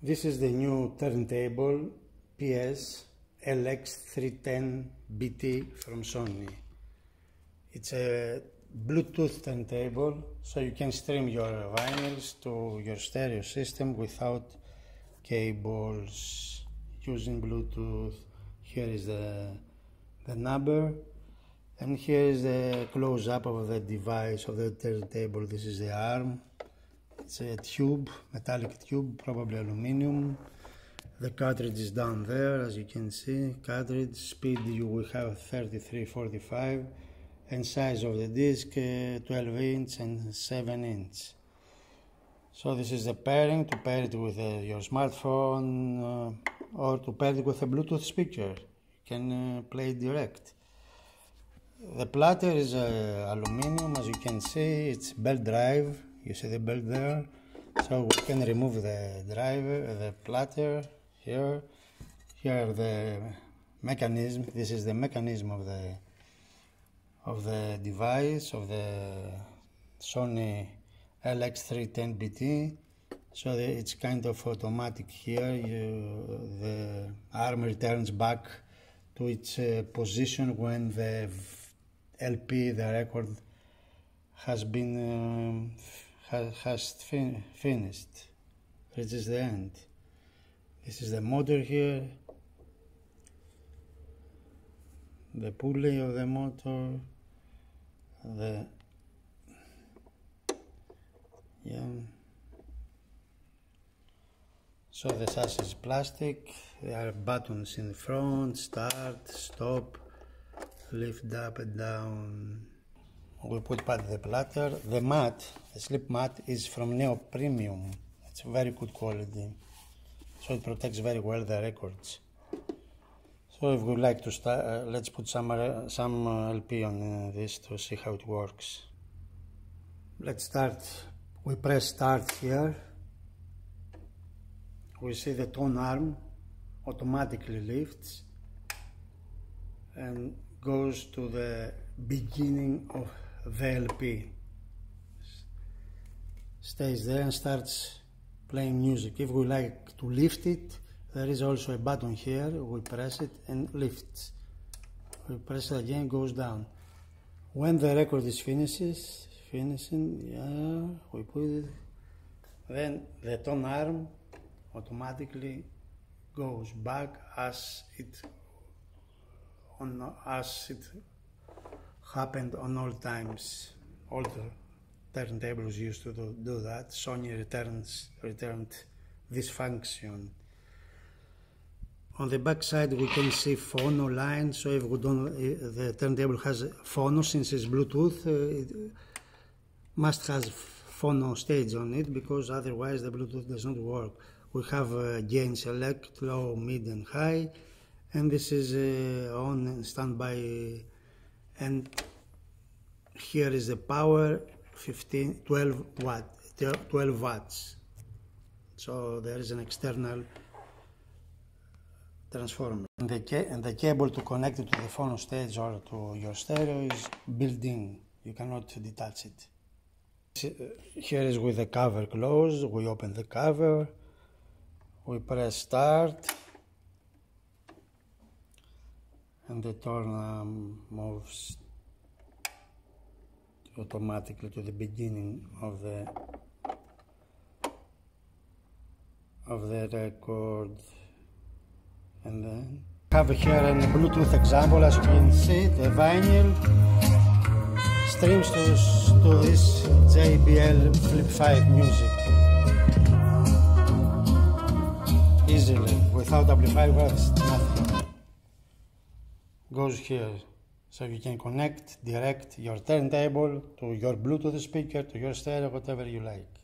This is the new turntable PS LX310BT from Sony. It's a Bluetooth turntable, so you can stream your vinyls to your stereo system without cables, using Bluetooth. Here is the number, and here is the close-up of the device of the turntable. This is the arm. It's a tube, metallic tube, probably aluminum. The cartridge is down there, as you can see. Cartridge speed, you will have 3345, and size of the disc 12 inch and 7 inch. So this is the pairing, to pair it with your smartphone or to pair it with a Bluetooth speaker. You can play it direct. The platter is aluminum, as you can see. It's belt drive. You see the belt there, so we can remove the driver, the platter here. Here the mechanism. This is the mechanism of the device, of the Sony LX310BT. So it's kind of automatic here. The arm returns back to its position when the LP, the record, has been finished, reaches the end. This is the motor here, the pulley of the motor, So the chassis is plastic. There are buttons in the front: start, stop, lift up and down. We put back the platter. The mat, the slip mat, is from Neo Premium. It's very good quality, so it protects very well the records. So if we like to start, let's put some LP on this to see how it works. Let's start. We press start here. We see the tone arm automatically lifts and goes to the beginning of the LP, stays there and starts playing music. If we like to lift it, there is also a button here. We press it and lifts. We press it again, goes down. When the record is finishing, we put it, then the tone arm automatically goes back as it happened on all times. All the turntables used to do that. Sony returned this function. On the back side we can see phono line, so if we don't, the turntable has phono, since it's Bluetooth, it must have phono stage on it, because otherwise the Bluetooth does not work. We have gain select, low, mid and high, and this is on standby, and here is the power, 12 watts. So there is an external transformer. And the cable to connect it to the phono stage or to your stereo is built in. You cannot detach it. Here is with the cover closed. We open the cover. We press start, and the tone moves automatically to the beginning of the record. And then I have here a Bluetooth example. As you can see, the vinyl streams to this JBL Flip 5 music easily, without amplifier, nothing. Goes here, so you can connect direct your turntable to your Bluetooth speaker, to your stereo, whatever you like.